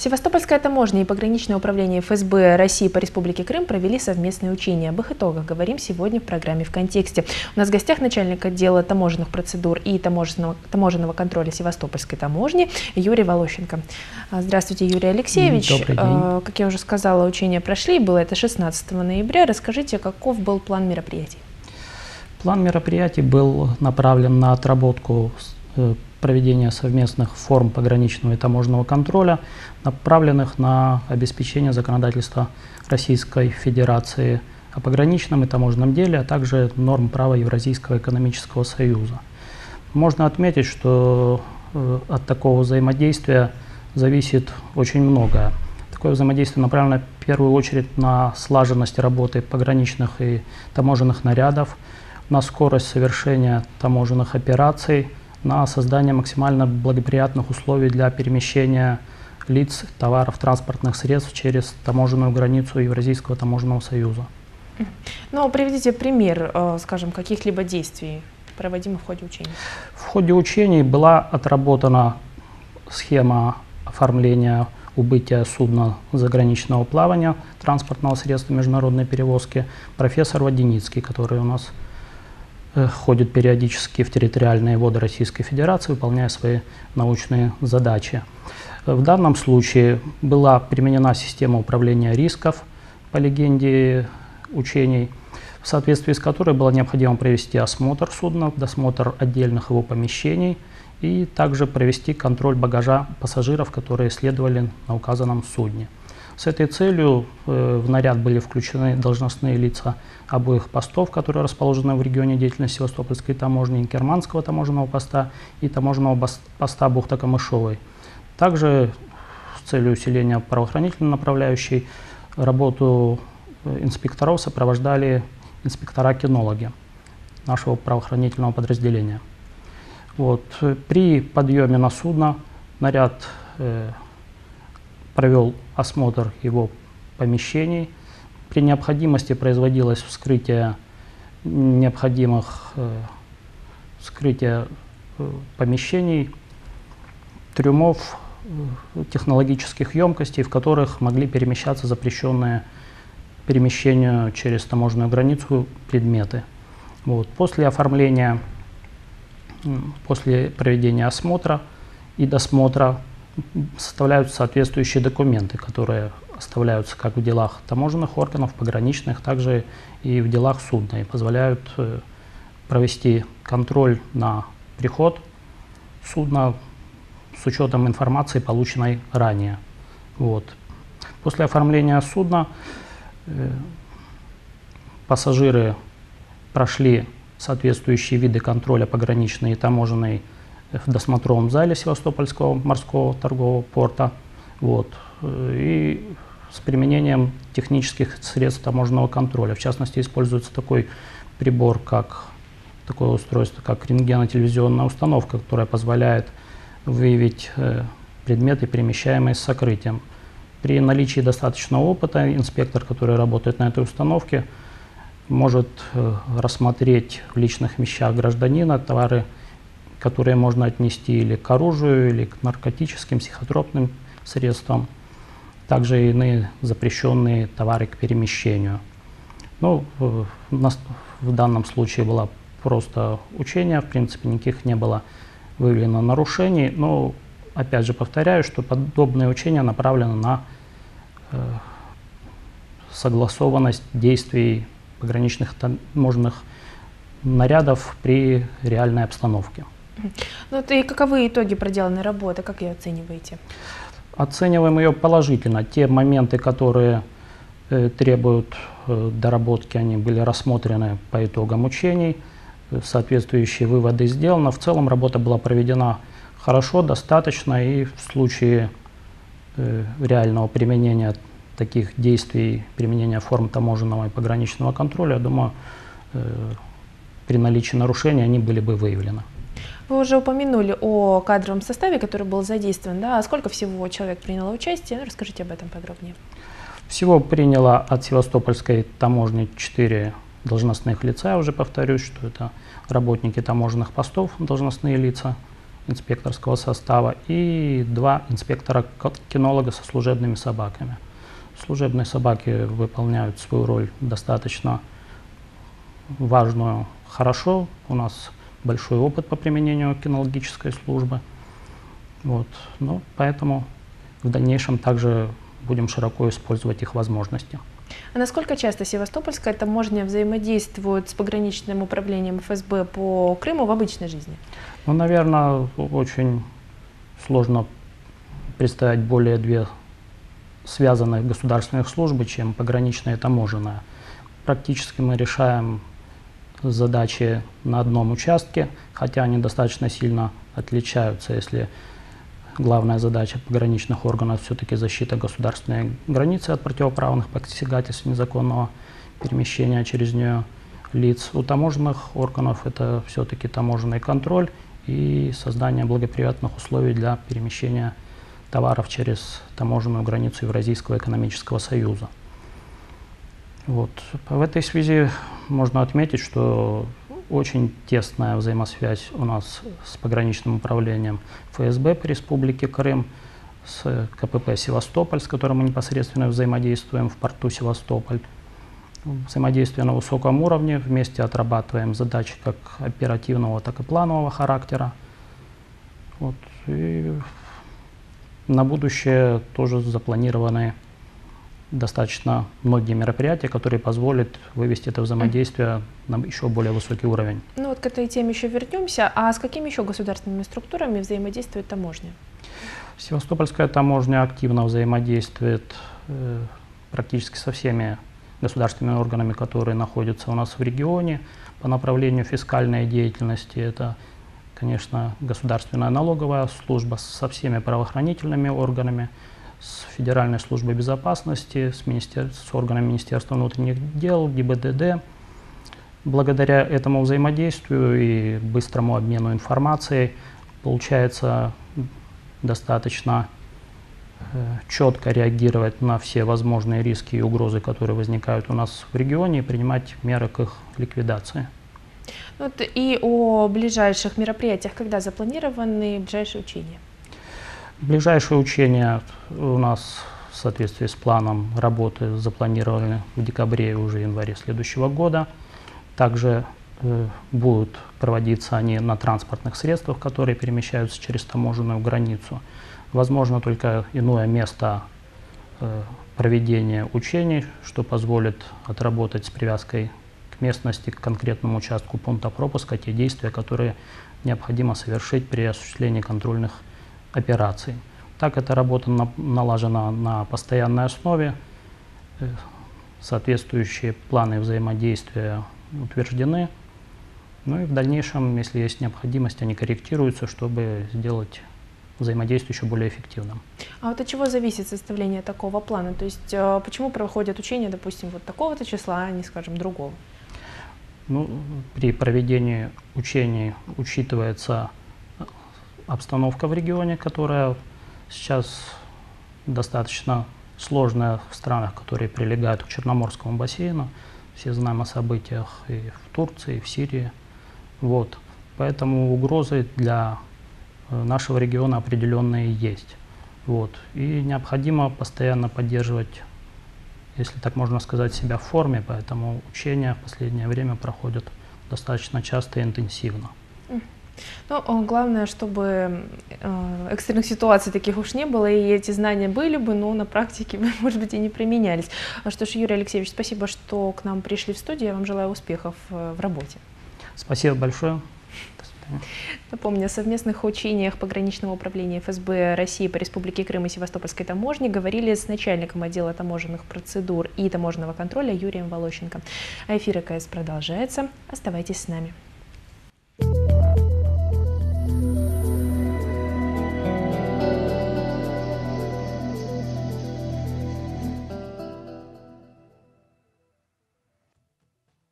Севастопольская таможня и пограничное управление ФСБ России по Республике Крым провели совместные учения. Об их итогах говорим сегодня в программе «В контексте». У нас в гостях начальник отдела таможенных процедур и таможенного контроля Севастопольской таможни Юрий Волощенко. Здравствуйте, Юрий Алексеевич. Добрый день. Как я уже сказала, учения прошли, было это 16 ноября. Расскажите, каков был план мероприятий? План мероприятий был направлен на отработку проведения совместных форм пограничного и таможенного контроля, направленных на обеспечение законодательства Российской Федерации о пограничном и таможенном деле, а также норм права Евразийского экономического союза. Можно отметить, что от такого взаимодействия зависит очень многое. Такое взаимодействие направлено в первую очередь на слаженность работы пограничных и таможенных нарядов, на скорость совершения таможенных операций, на создание максимально благоприятных условий для перемещения лиц, товаров, транспортных средств через таможенную границу Евразийского таможенного союза. Ну, приведите пример, скажем, каких-либо действий, проводимых в ходе учений. В ходе учений была отработана схема оформления убытия судна заграничного плавания, транспортного средства международной перевозки. Профессор Воденицкий, который у нас ходит периодически в территориальные воды Российской Федерации, выполняя свои научные задачи. В данном случае была применена система управления рисков по легенде учений, в соответствии с которой было необходимо провести осмотр судна, досмотр отдельных его помещений и также провести контроль багажа пассажиров, которые следовали на указанном судне. С этой целью в наряд были включены должностные лица обоих постов, которые расположены в регионе деятельности Севастопольской таможни, Керманского таможенного поста и таможенного поста Бухта-Камышовой. Также с целью усиления правоохранительной направляющей работу инспекторов сопровождали инспектора-кинологи нашего правоохранительного подразделения. При подъеме на судно наряд провел осмотр его помещений. При необходимости производилось вскрытие помещений, трюмов, технологических емкостей, в которых могли перемещаться запрещенные перемещению через таможенную границу предметы. После проведения осмотра и досмотра составляются соответствующие документы, которые оставляются как в делах таможенных органов, пограничных, также и в делах судна, и позволяют провести контроль на приход судна с учетом информации, полученной ранее. После оформления судна пассажиры прошли соответствующие виды контроля пограничный и таможенный в досмотровом зале Севастопольского морского торгового порта, и с применением технических средств таможенного контроля. В частности, используется такое устройство, как рентгенотелевизионная установка, которая позволяет выявить предметы, перемещаемые с сокрытием. При наличии достаточного опыта инспектор, который работает на этой установке, может рассмотреть в личных вещах гражданина товары, которые можно отнести или к оружию, или к наркотическим, психотропным средствам, также иные запрещенные товары к перемещению. В данном случае было просто учение, в принципе, никаких не было выявлено нарушений, но опять же повторяю, что подобные учения направлены на согласованность действий пограничных таможенных нарядов при реальной обстановке. И каковы итоги проделанной работы, как ее оцениваете? Оцениваем ее положительно. Те моменты, которые требуют доработки, они были рассмотрены по итогам учений, соответствующие выводы сделаны. В целом работа была проведена хорошо, достаточно, и в случае реального применения таких действий, применения форм таможенного и пограничного контроля, я думаю, при наличии нарушений они были бы выявлены. Вы уже упомянули о кадровом составе, который был задействован, да? А сколько всего человек приняло участие? Расскажите об этом подробнее. Всего приняло от Севастопольской таможни 4 должностных лица. Я уже повторюсь, что это работники таможенных постов, должностные лица инспекторского состава и 2 инспектора-кинолога со служебными собаками. Служебные собаки выполняют свою роль достаточно важную, хорошо. У нас большой опыт по применению кинологической службы. Вот. Ну, поэтому в дальнейшем также будем широко использовать их возможности. А насколько часто Севастопольская таможня взаимодействует с пограничным управлением ФСБ по Крыму в обычной жизни? Ну, наверное, очень сложно представить более 2 связанных государственных службы, чем пограничная и таможенная. Практически мы решаем задачи на одном участке, хотя они достаточно сильно отличаются, если главная задача пограничных органов все-таки защита государственной границы от противоправных посягательств незаконного перемещения через нее лиц. У таможенных органов это все-таки таможенный контроль и создание благоприятных условий для перемещения товаров через таможенную границу Евразийского экономического союза. Вот. В этой связи можно отметить, что очень тесная взаимосвязь у нас с пограничным управлением ФСБ по Республике Крым, с КПП «Севастополь», с которым мы непосредственно взаимодействуем в порту Севастополь. Взаимодействие на высоком уровне, вместе отрабатываем задачи как оперативного, так и планового характера. Вот. И на будущее тоже запланированы достаточно многие мероприятия, которые позволят вывести это взаимодействие на еще более высокий уровень. Ну вот к этой теме еще вернемся. А с какими еще государственными структурами взаимодействует таможня? Севастопольская таможня активно взаимодействует практически со всеми государственными органами, которые находятся у нас в регионе по направлению фискальной деятельности. Это, конечно, Государственная налоговая служба со всеми правоохранительными органами, с Федеральной службой безопасности, с органами Министерства внутренних дел, ГИБДД. Благодаря этому взаимодействию и быстрому обмену информацией получается достаточно четко реагировать на все возможные риски и угрозы, которые возникают у нас в регионе, и принимать меры к их ликвидации. Вот и о ближайших мероприятиях, когда запланированы ближайшие учения? Ближайшие учения у нас в соответствии с планом работы запланированы в декабре и уже январе следующего года. Также будут проводиться они на транспортных средствах, которые перемещаются через таможенную границу. Возможно только иное место проведения учений, что позволит отработать с привязкой к местности, к конкретному участку пункта пропуска те действия, которые необходимо совершить при осуществлении контрольных операций. Так эта работа налажена на постоянной основе, соответствующие планы взаимодействия утверждены, ну и в дальнейшем, если есть необходимость, они корректируются, чтобы сделать взаимодействие еще более эффективным. А вот от чего зависит составление такого плана? То есть почему проходят учения, допустим, вот такого-то числа, а не, скажем, другого? Ну, при проведении учений учитывается обстановка в регионе, которая сейчас достаточно сложная в странах, которые прилегают к Черноморскому бассейну. Все знаем о событиях и в Турции, и в Сирии. Вот. Поэтому угрозы для нашего региона определенные есть. Вот. И необходимо постоянно поддерживать, если так можно сказать, себя в форме, поэтому учения в последнее время проходят достаточно часто и интенсивно. Ну, главное, чтобы экстренных ситуаций таких уж не было, и эти знания были бы, но на практике, может быть, и не применялись. Что ж, Юрий Алексеевич, спасибо, что к нам пришли в студию. Я вам желаю успехов в работе. Спасибо большое. До свидания. Напомню, о совместных учениях пограничного управления ФСБ России по Республике Крым и Севастопольской таможни говорили с начальником отдела таможенных процедур и таможенного контроля Юрием Волощенко. А эфир АКС продолжается. Оставайтесь с нами.